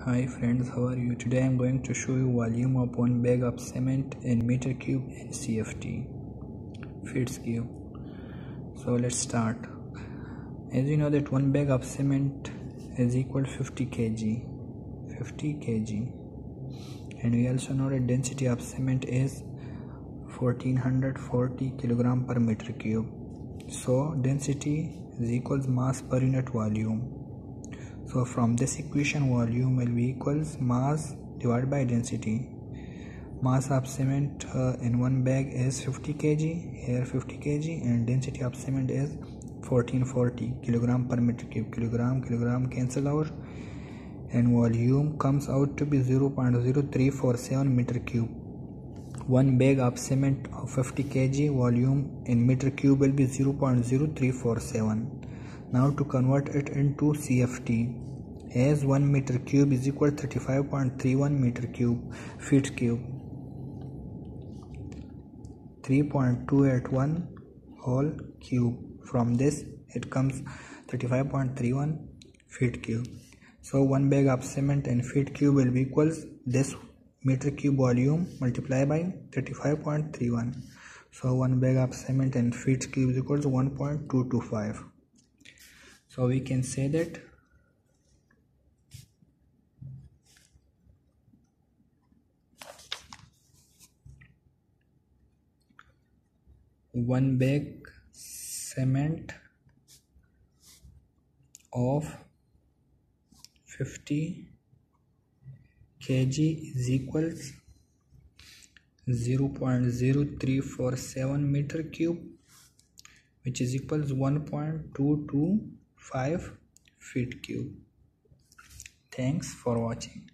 Hi friends, how are you? Today I am going to show you volume of one bag of cement in meter cube and CFT feet cube. So let's start. As you know that one bag of cement is equal 50 kg, and we also know that density of cement is 1440 kg per meter cube. So density is equals mass per unit volume. So from this equation, volume will be equals mass divided by density. Mass of cement in one bag is 50 kg, here 50 kg, and density of cement is 1440 kg per meter cube. Kilogram cancel out, and volume comes out to be 0.0347 meter cube. One bag of cement of 50 kg volume in meter cube will be 0.0347. Now to convert it into CFT, as 1 meter cube is equal to 35.31 meter cube feet cube, 3.281 whole cube. From this it comes 35.31 feet cube. So 1 bag of cement and feet cube will be equals this meter cube volume multiplied by 35.31. So 1 bag of cement and feet cube is equals 1.225. So we can say that one bag cement of 50 kg is equals 0.0347 meter cube, which is equals 1.225 feet cube. Thanks for watching.